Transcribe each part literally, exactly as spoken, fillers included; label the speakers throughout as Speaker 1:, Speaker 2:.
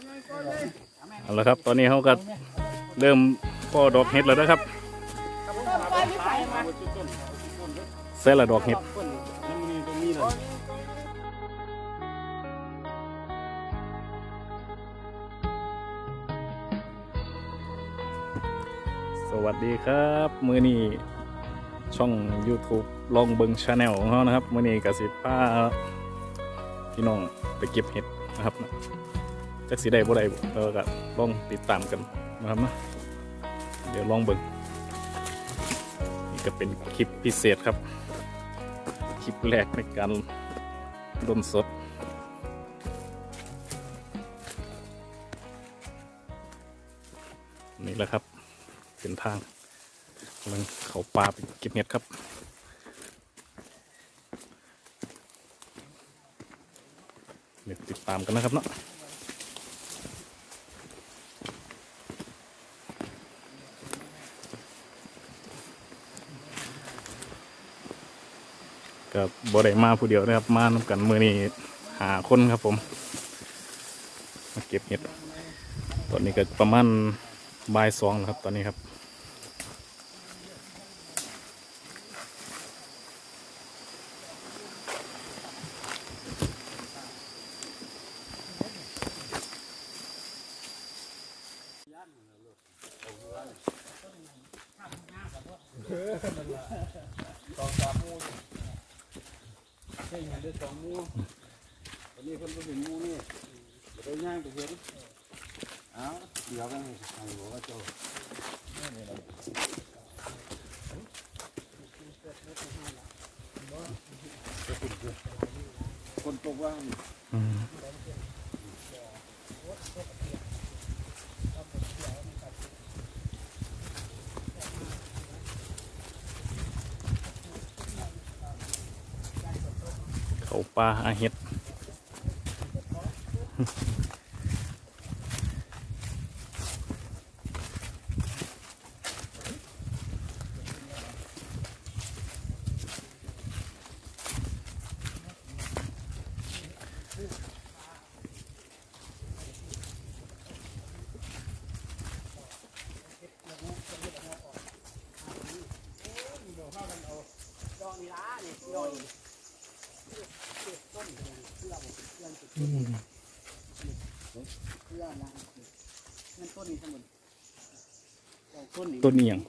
Speaker 1: เอาละครับตอนนี้เขาก็เริ่มพ่อดอกเห็ดแล้วนะครับเสร็จแล้วดอกเห็ดสวัสดีครับมือนี้ช่อง ยูทูบ ลองเบิงชาแนลของเขานะครับมือนี้กสิพาพี่น้องไปเก็บเห็ดนะครับจักสีได้บ่ได้เราก็ลองติดตามกันนะครับนะเดี๋ยวลองเบิงนี่ก็เป็นคลิปพิเศษครับคลิปแรกในการดมสดนี่แหละครับเป็นทางกำลังเขาปลาไปเก็บเห็ดครับเดี๋ยวติดตามกันนะครับเนาะกับบริมาผู้เดียวนะครับมานำกันมือนี้หาคนครับผมมาเก็บเห็ดตอนนี้ก็ประมาณบ่ายสองครับตอนนี้ครับ
Speaker 2: สองสามมูใช่ไงเดือดสองมูวันนี้คนก็เป็นมูนี่ไปย่างไปเห็นอ้าวเดี๋ยวกันใครบอกว่าโจคนตกว่า
Speaker 1: เขาปลาอาเห็ดต้นเอียง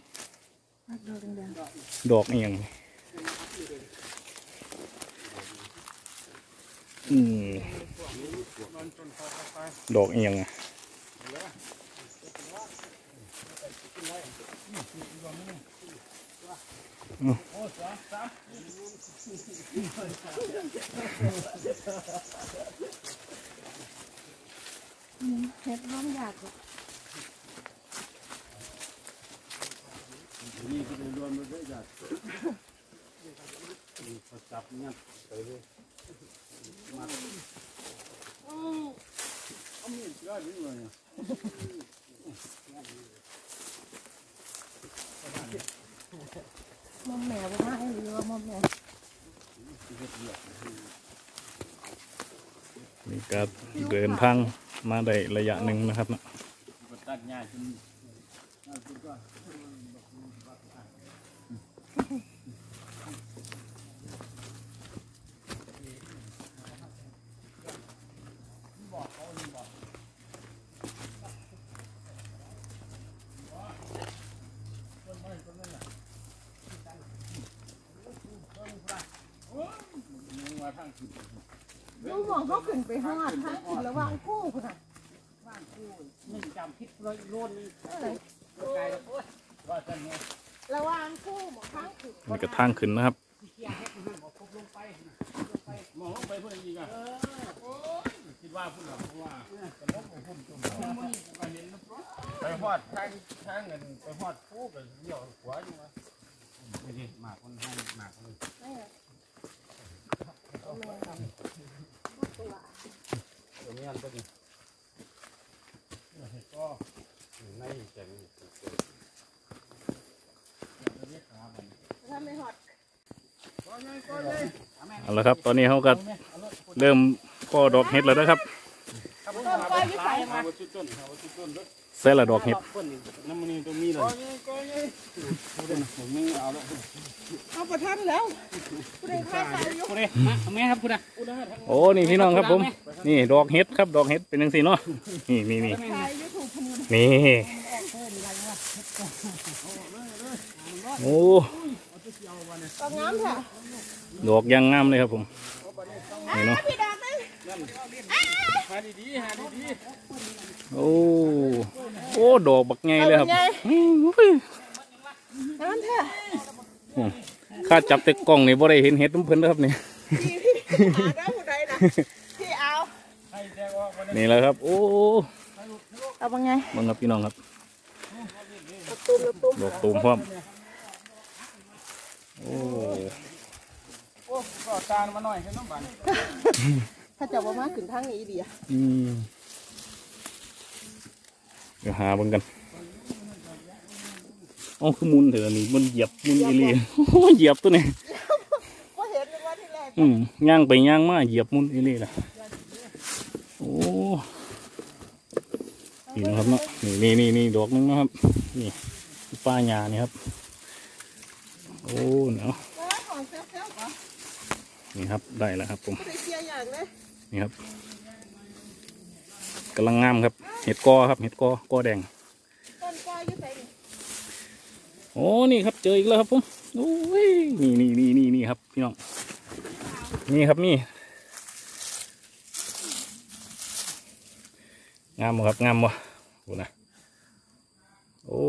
Speaker 1: ดอกเอียงอืมดอกเอียงอ่ะ
Speaker 3: เห็ดน้ำยาก
Speaker 2: นี่คือรวมมาด้วยจัดจับงัดไปเลยมาเอามีดได้ด้วยเนี่ย
Speaker 3: มอมแมวไปให้หรือว่ามอมแมว
Speaker 1: นี่ก็เดินทางมาได้ระยะหนึ่งนะครับนะ
Speaker 2: ตัดหญ้าจน
Speaker 3: ดูมองเขาขึ้นไปหอดทั้งขึ้นระวังคู่คุณอ่ะ
Speaker 2: ว่างคู่หนึ่งจำพิษร้อยโลนนี่ไกลแล้วว่าจะไง
Speaker 3: ระวังคู่มองทั้งขึ้น
Speaker 1: นี่ก็ทางขึ้นนะครับ
Speaker 2: มองลงไปเพื่อนอีกอ่ะคิดว่าพูดหรอเพราะว่าแต่ล้มของผมจุ่มไปหอดทางทางเงินไปหอดคู่กันเดี่ยวหัวอยู่วะไม่ใช่หมากคนให้หมากคนตรงนี้อันตัวนี้ก็ในแก่นี้
Speaker 3: ถ้าไม่หอด
Speaker 1: เอาละครับตอนนี้เขาก็เริ่มพ่อดอกเห็ดแล้วนะครับ
Speaker 3: ปล่อยวิสัย
Speaker 2: หาวัตถุต้นหาวัตถุต้นด้วย
Speaker 1: ใส่ละดอกเห็ด
Speaker 2: น้ำมันนี่ตรงนี้เลยก็ยังก็ยังผมไม่เอาแล้ว
Speaker 3: เอาประทันแล้วผู้ใดฆ่าใส่อยู่
Speaker 2: คุณเอ๋มาแม่ครับคุณอ่ะ
Speaker 1: โอ้นี่พี่น้องครับผมนี่ดอกเห็ดครับดอกเห็ดเป็นยังสีเนาะนี่นี่นี่
Speaker 3: ใครยูทูบพนุน
Speaker 1: นี่โอ้
Speaker 3: ก็งามแท้
Speaker 1: ดอกยังงามเลยครับผมนี่เนาะ
Speaker 3: พี่ดอกเลย
Speaker 2: หาดีๆหาดี
Speaker 1: โอ้โอ้ดอกบักไงเลยครับอืมอุ้ย
Speaker 3: งามแท้
Speaker 1: อืมข้าจับแต่กล้องนี่บ่ได้เห็นเห็ดน้ำเพิ่นนะครับนี่
Speaker 3: พี่พี่หาได้ผู้ใดนะพี่เอา
Speaker 2: ๆให้แจ้งว่าวันนี้
Speaker 1: นี่แหละครับโอ้
Speaker 3: เอาบังไง
Speaker 1: บังครับพี่น้องครับ
Speaker 3: เอาตุ้มเอาตุ้ม
Speaker 1: ดอกตูมพร้อมโอ้
Speaker 2: โอ้ก็ตาลมาหน่อยแค่น้ำบาน
Speaker 3: ถ้าจะว่ามาขึ้นทางนี้ดีอะ
Speaker 1: อืมเดี๋ยวหาเบิ่งกันอ๋อคือมุนเถอะนี่มันเหยียบมุนอีหลีโอ้เหยียบตัวนี้
Speaker 3: ก็เห็นเลยว่าที่แรก
Speaker 1: อืมย่างไปย่างมาเหยียบมุนอีหลีล่ะโอ้นี่นะครับเนาะนี่นี่นี่นี่ดอกนึงนะครับนี่ป้าหญ้านี่ครับโอ้เนาะ
Speaker 3: แล้วของเซลเซลก่อน
Speaker 1: นี่ครับได้แล้วครับผม
Speaker 3: ผู้ใดเชียร์อย่างเลย
Speaker 1: นี่ครับกำลังงามครับเห็ดกอครับเห็ดกอกอแดง
Speaker 3: ต้นกล้วยอยู่ใส่นี่
Speaker 1: โอ้นี่ครับเจออีกแล้วครับผมโอ้ยนี่นี่นี่นี่นี่ครับพี่น้องนี่ครับนี่งามบ่ครับงามบ่โอ้นะโอ้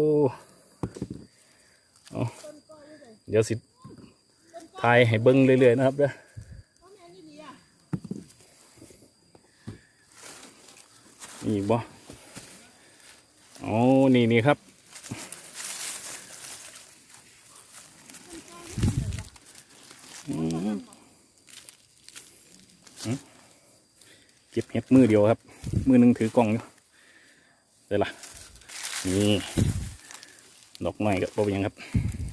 Speaker 1: เอาเดี๋ยวสิถ่ายให้เบิ้งเรื่อยๆนะครับเด้อ
Speaker 3: พ่อแม่นี่ดีอ่ะ
Speaker 1: นี่บ่โอ้นี่นี่ครับอืมอืมเก็บเห็ดมือเดียวครับ มือหนึ่งถือกล่องอยู่เดี๋ยวล่ะนี่ดอกไม้กับโบยังครับ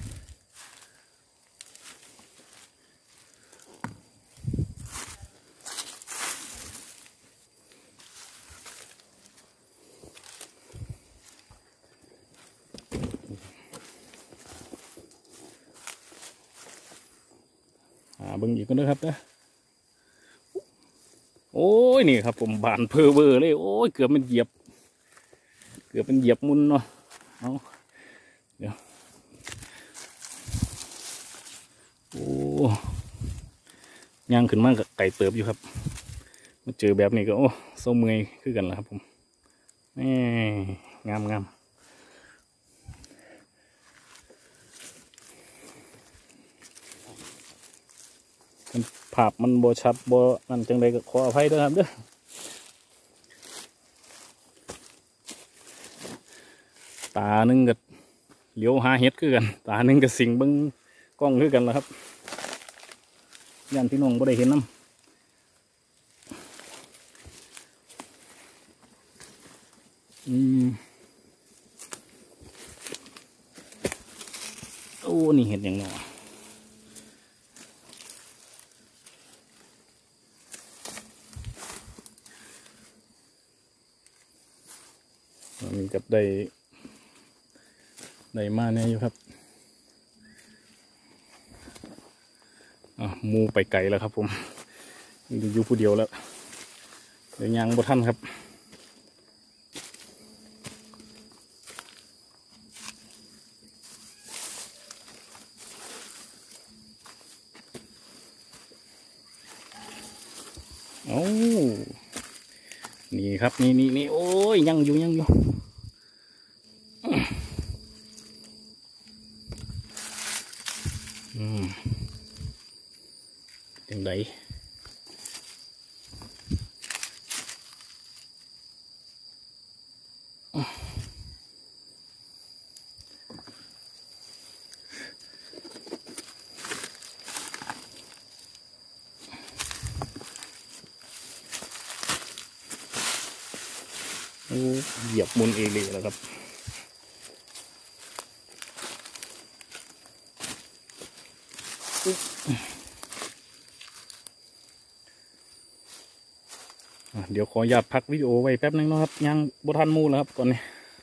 Speaker 1: อ่าเบิ่งอีกกันด้วยครับนะโอ้ยนี่ครับผมบานเพอเบอร์เลยโอ้ยเกือบมันเหยียบเกือบเป็นเหยียบมุนเนาะเอาเดี๋ยวโอ้ย่างขึ้นมากกับไก่เติบอยู่ครับมาเจอแบบนี้ก็โอ้โซเมยคือกันแล้วครับผมนี่งามงามภาพมันโบชัดโบนั่นจังใดก็ขออภัยด้วยครับเด้อตาหนึ่งกับเลี้ยวหาเห็ดคือกันตาหนึ่งกับสิงเบิ้งกล้องคือกันแล้วครับยันพี่น้องบ่ได้เห็นน้ำอืมโอ้นี่เห็ดอย่างเนาะมันกับได้ได้มาเนี่ยอยู่ครับอ่ะมูไปไกลแล้วครับผมอยู่ผู้เดียวแล้วเดี๋ยวยังบ่ทันครับโอ้นี่ครับนี่นี่นี่โอ้ยยังอยู่ยังอยู่อืมยังไงโอ้เหยียบมุนเอเลยแล้วครับเดี๋ยวขออนุญาตพักวิดีโอไว้แป๊บนึงนะครับยังบ่ทันมูแล้วครับก่อนนี้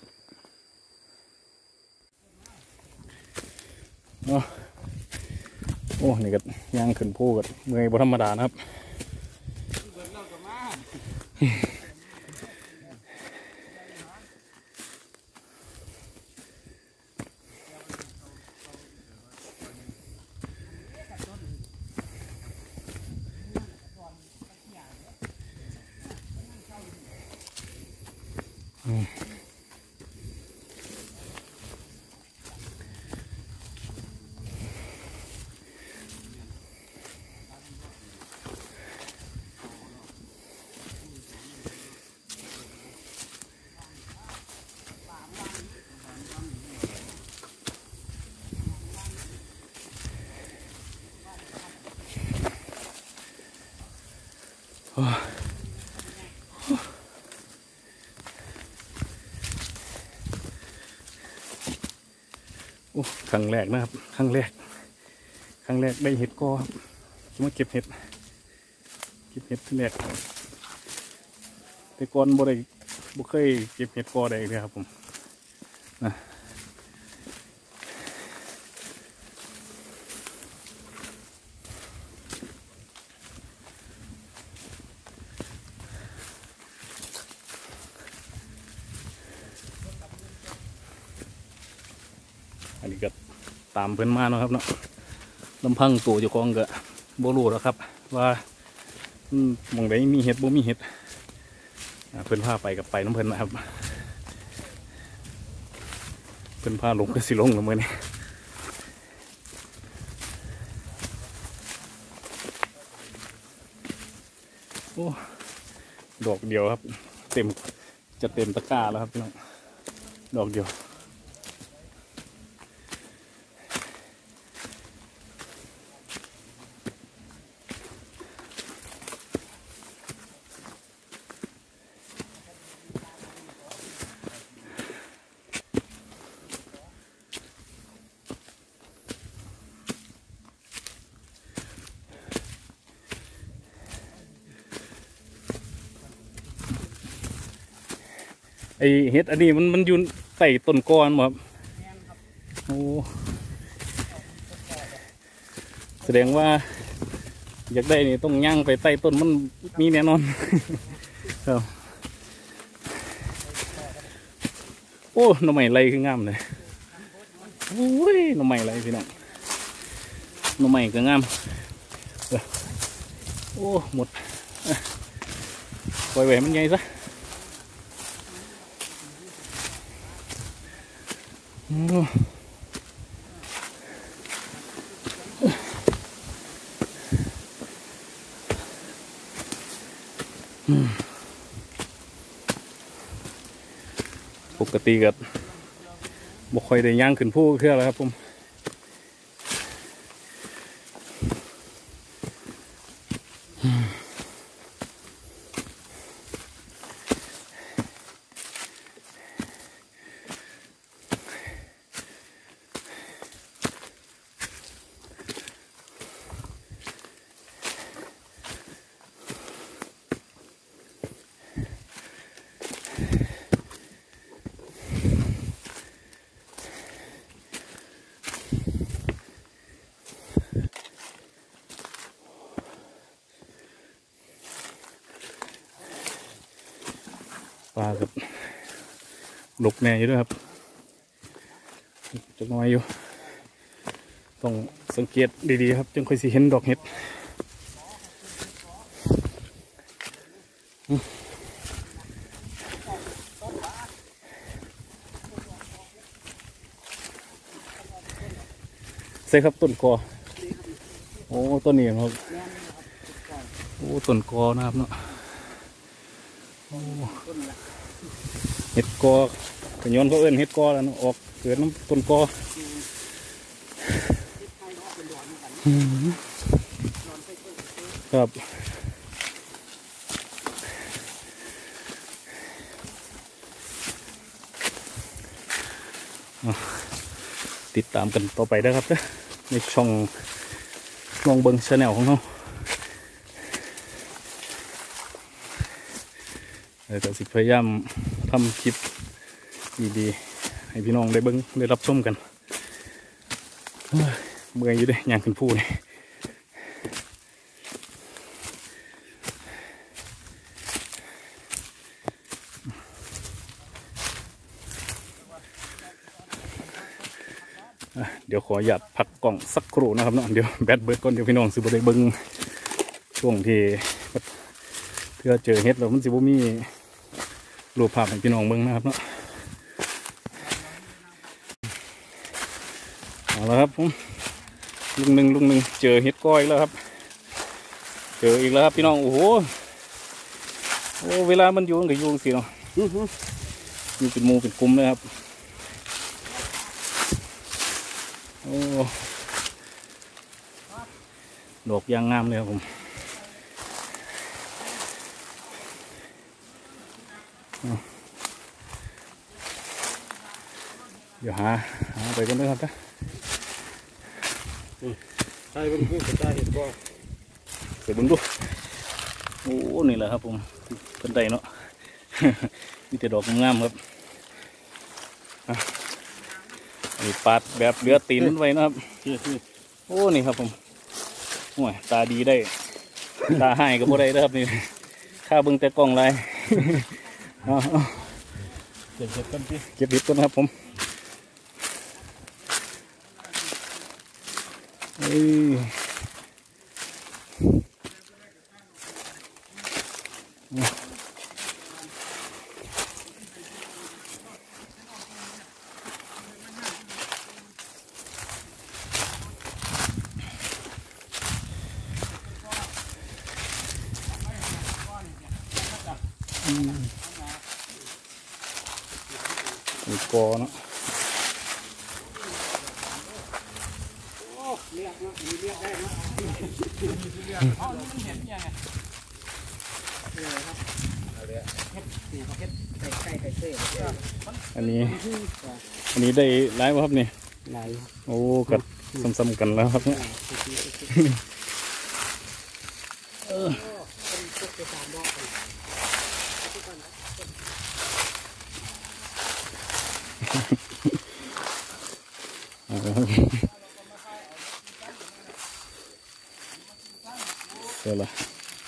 Speaker 1: โอ้นี่ก็ย่างขึ้นผู้กันเมื่อยบ่ธรรมดานะครับโอ้ครั้งแรกนะครับครั้งแรกครั้งแรกได้เห็ดกอครับมาเก็บเห็ดเก็บเห็ดที่แรกแต่ก่อนบ่ได้บ่เคยเก็บเห็ดกอได้เลยครับผมนะอันนี้ก็ตามเพื่อนมาเนาะครับเนาะลำพังตัวเจ้าของก็บ่รู้แล้วครับว่าหม่องใดมีเห็ดบ่มีเห็ดเพื่อนพาไปกับไปน้ำเพื่อนนะครับเพื่อนพาลงก็สิลงละมื้อนี้โอ้ดอกเดียวครับเต็มจะเต็มตะกร้าแล้วครับพี่น้องดอกเดียวไอเห็ดอันนี้มันมันอยู่ใต้ต้นกอนครับโอ้แสดงว่าอยากได้นี่ต้องย่างไปใต้ต้นมันมีแน่นอนครับโอ้หน่อไม้ไรคืองามเลยโอ้ยหน่อไม้ไรพี่น้องหน่อไม้ก็งามโอ้หมดปล่อยแหวนมันไงซะปกติกับบ่ค่อยได้ย่างขึ้นผู้เครื่องแล้วครับผมปลากับหลบแน่อยู่ด้วยครับจะน้อยอยู่ต้องสังเกตดีๆครับจึงค่อยสิเห็นดอกเห็ดใช่ครับต้นกอโอ้ต้นนี้ครับโอ้ต้นกอนะครับเนาะเห็ดกอขย้อนเขาเอิ้นเห็ดกอแล้วออกเกิดน้ำต้นกอครับติดตามกันต่อไปนะครับในช่องลองเบิ้งชาแนลของเราแล้วก็สิพยายามทำคลิปดีๆให้พี่น้องได้เบิ่งได้รับชมกันเมื่อยอยู่เด้ย่างขึ้นภูนี่เดี๋ยวขอหยัดพักกล่องสักครู่นะครับเนาะเดี๋ยวแบตเบิร์ดก่อนเดี๋ยวพี่น้องสิบ่ได้เบิ่งช่วงที่เพื่อเจอเฮ็ดแล้วมันสิบ่มีรูปภาพให้พี่น้องเบิ่งนะครับเนาะเอาละครับผมลุงหนึ่งลุงหนึ่งเจอเฮ็ดก้อยแล้วครับเจออีกแล้วครับพี่น้องโอ้โหโอ้เวลามันอยู่มันก็อยู่สิเนาะอยู่เป็นหมู่เป็นกลุ่มเลยครับโอ้ดอกยางงามเลยครับผมเดี๋ยวหาหาไปกันด้วยครับนะ
Speaker 2: ใช่เป็นเพื่อนใช่เห็นก็
Speaker 1: เดี๋ยวบุญดูโอ้นี่แหละครับผมเพิ่นได้เนาะมีแต่ดอกงามครับนี่ปาดแบบเลือตีนไว้นะครับโอ้นี่ครับผมโอ้ยตาดีได้ตาให้ก็บ่ได้นะครับนี่ข้าเบิ่งแต่กล้องไรเก็บเห็ดต้นพี่เก็บเห็ดต้นครับผมเอ้ยมีกอเนาะอันนี้อันนี้ได้ไลฟ์ครับนี่โอ้กัดซ้ำๆกันแล้วครับเนี่ยเดี๋ยวละ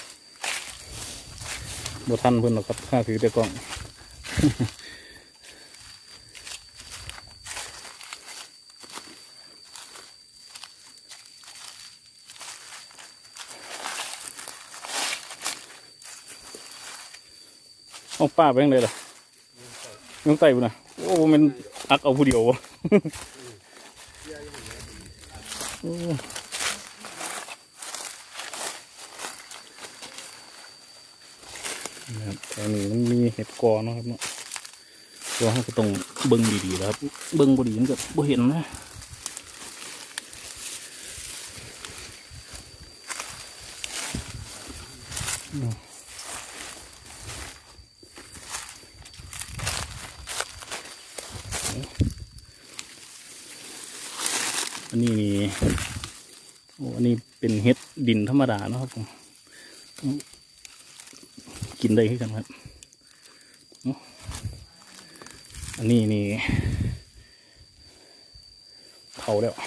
Speaker 1: บทันเพิ่นหรอกครับข้าถือแต่กล้องเอาป้าไปยังไงล่ะยังไต่บุญนะโอ้มันอักเอาผู้เดียววะแต่นี่มันมีเห็ดกอนะครับเนาะตัวเขาก็ต้องเบิ้งดีๆครับเบิ้งบดีมันก็บ่เห็นนะอันนี้นี่โอ้อันนี้เป็นเห็ดดินธรรมดาเนาะครับผมกินได้ขึ้นกันครับอันนี้นี่เผาแล้ว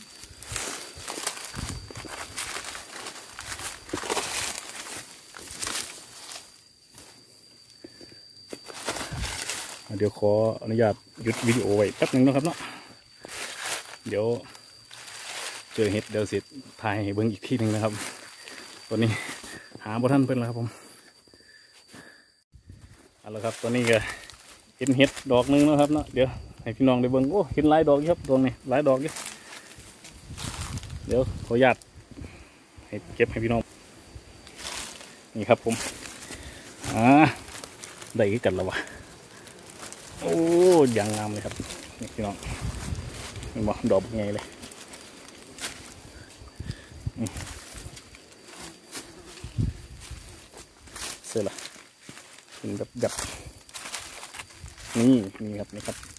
Speaker 1: เดี๋ยวขออนุญาตหยุดวิดีโอไว้แป๊บนึงนะครับเนาะเดี๋ยวเจอเห็ดเดี๋ยวเสร็จถ่ายให้เบิ้งอีกทีหนึ่งนะครับตอนนี้หาบ่ทันเพิ่นแล้วครับผมเอาละครับตอนนี้ก็เห็นเห็ดดอกนึงนะครับเนาะเดี๋ยวให้พี่น้องได้เบิ่งโอ้เห็นหลายดอกครับดอกนี้หลายดอกเยอะเดี๋ยวขออนุญาตให้เก็บให้พี่น้องนี่ครับผมอ่าได้กันแล้ววะโอ้ยังงามเลยครับนี่พี่น้องนี่บอกดอกไงเลยเสร็จละเป็นแบบแบบนี่นี่ครับนี่ครับ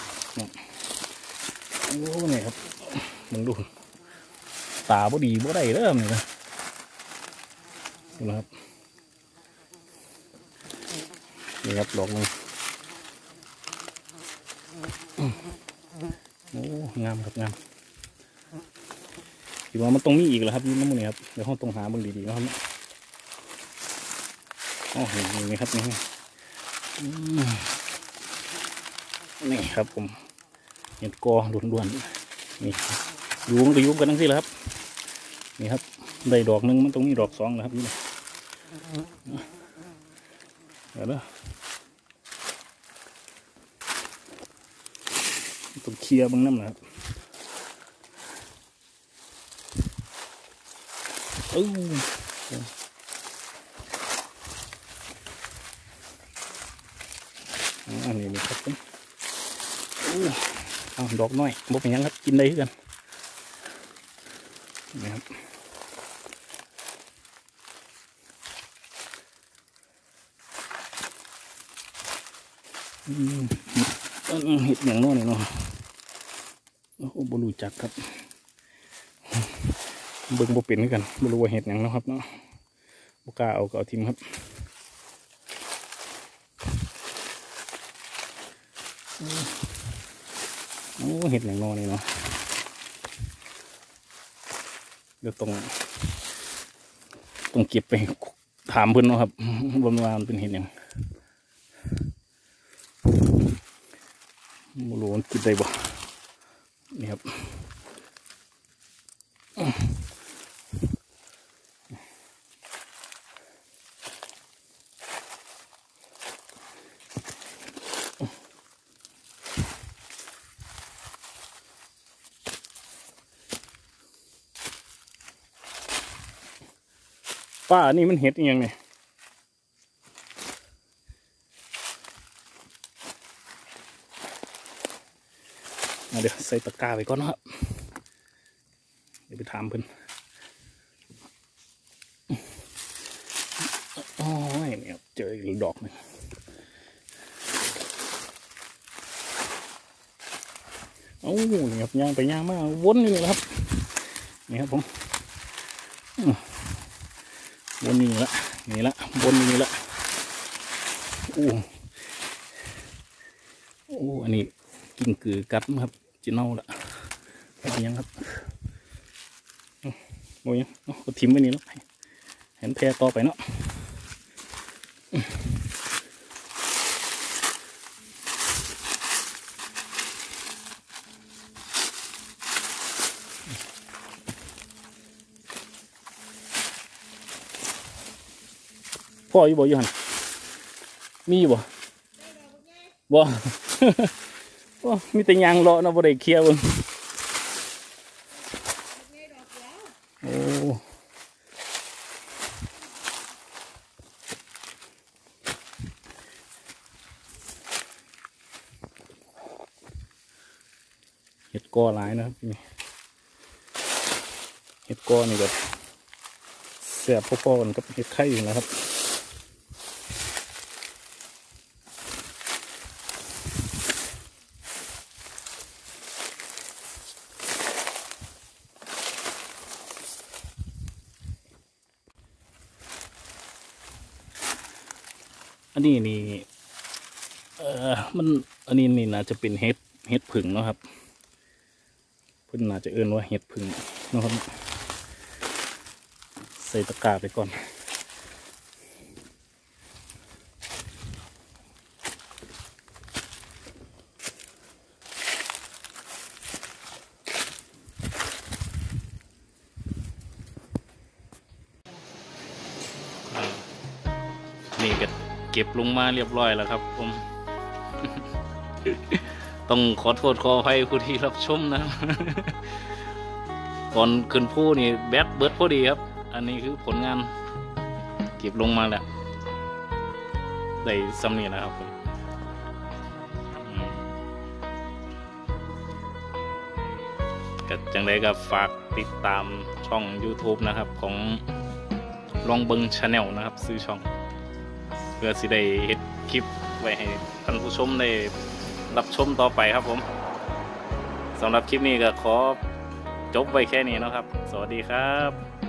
Speaker 1: โอ้นี่ครับมึงดูตาบ่ดีบ่ได้เริ่มเลยนะดูนะครับนี่ครับดอกนึงโอ้งามครับงามคิดว่ามันตรงนี้อีกแล้วครับนี่น้ำมันนี่ครับเดี๋ยวห้องตรงหาเบิ่งดีๆนะครับอ๋อเห็นนี่ครับนี่นี่ครับผมเห็ดกอล้วนๆนี่ยุงก็ยุงกันทั้งที่แล้วครับนี่ครับได้ดอกหนึ่งมันตรงนี้ดอกสองแล้วครับนี่เดี๋ยวนะต้องเคลียร์บางน้ำนะครับเอออันนี้นี่ครับผมโอ้เอาดอกน้อยบ่เป็นยังครับกินได้กันนี่ครับอืมเห็ดอย่างน้อยเนาะโอ้บ่รู้จักครับเบิ่งบ่เป็นกันบ่รู้ว่าเห็ดอย่างเนาะครับเนาะบ่กล้าเอาก็เอาทิมครับโอ้เห็ดอย่างน้อยเนาะเดี๋ยวตรงตรงเก็บไปถามเพิ่นเนาะครับว่ามันเป็นเห็ดอย่างบ่รู้มันกินได้บ่นี่ครับป้านี่มันเห็ดยังไงเดี๋ยวใส่ตะกร้าไปก่อนนะครับเดี๋ยวไปถามเพิ่นโอ้ยเนี่ยเจออีกดอกหนึ่งโอ้นี่ครับย่างไปย่างมาวนนี่เลยครับนี่ครับผมวนนี่ละนี่ละวนนี่ละโอ้โอ้อันนี้กินกือกัดครับจีเน่าละอะไรยังครับโอ้ยก็ทิ้มไว้นี่แล้วเห็นแพร่ต่อไปเนาะพ่ออยู่บ่อยู่หันมีบ่บ่โอ้มีแต่ยางเลาะนะบ่ได้เคลียร์บ่โอ้เห็ดกอหลายนะครับเห็ดกอนี่แบบแซ่บพอๆกันกับเห็ดไข่อยู่นะครับอันนี้นี่เออมันอันนี้นี่น่าจะเป็นเห็ดเห็ดผึ่งเนาะครับเพิ่นน่าจะเอื้อนว่าเห็ดผึ่งนะครับใส่ตะกร้าไปก่อนนี่ก็เก็บลงมาเรียบร้อยแล้วครับผม ต้องขอโทษขออภัยผู้ที่รับชมนะ ก่อนขึ้นผู้นี่แบตเบิร์ดพอดีครับอันนี้คือผลงานเก็บลงมาแล้วได้สำเนียงนะครับผมก็จังไดก็ฝากติดตามช่อง ยูทูบ นะครับของลองเบิง ชาแนล นะครับซื้อช่องเพื่อสิได้เฮ็ดคลิปไว้ให้ท่านผู้ชมได้รับชมต่อไปครับผมสำหรับคลิปนี้ก็ขอจบไว้แค่นี้นะครับสวัสดีครับ